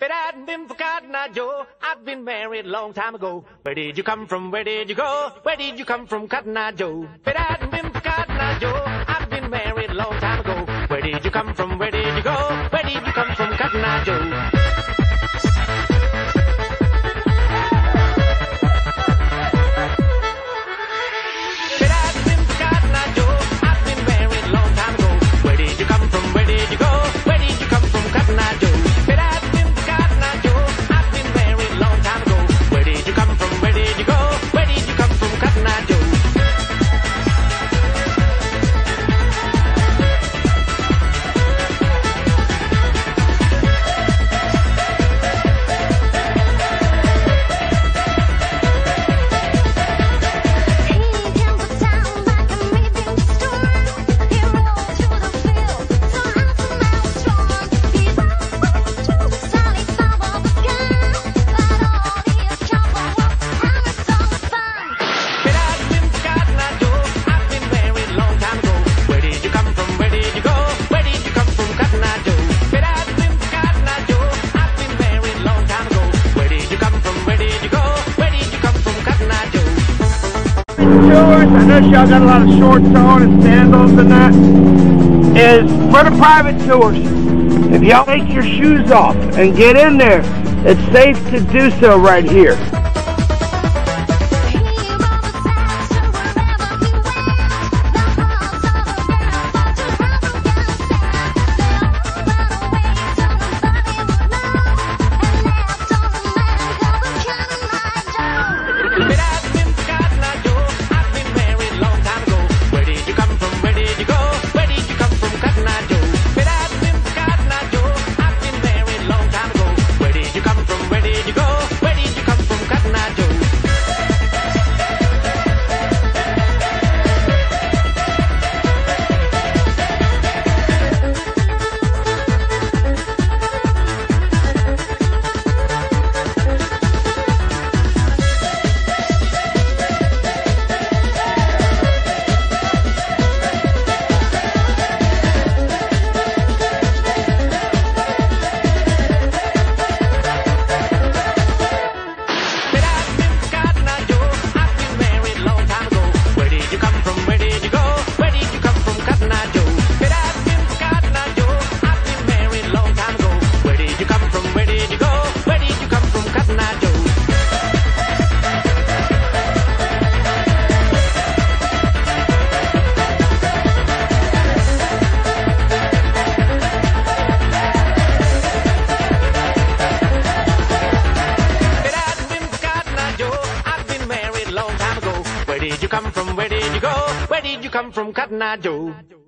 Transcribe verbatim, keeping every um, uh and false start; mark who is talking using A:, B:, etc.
A: If it hadn't been for Cotton Eye Joe, I'd been married a long time ago. Where did you come from? Where did you go? Where did you come from, Cotton Eye Joe? If it hadn't been for Cotton Eye Joe, I'd been married a long time ago. Where did you come from? Where did you go? Where did you come from, Cotton Eye Joe?
B: I know y'all got a lot of shorts on and sandals and that, is for the private tours. If y'all take your shoes off and get in there, it's safe to do so right here.
A: Where did you come from? Where did you go? Where did you come from, Cotton Eye Joe?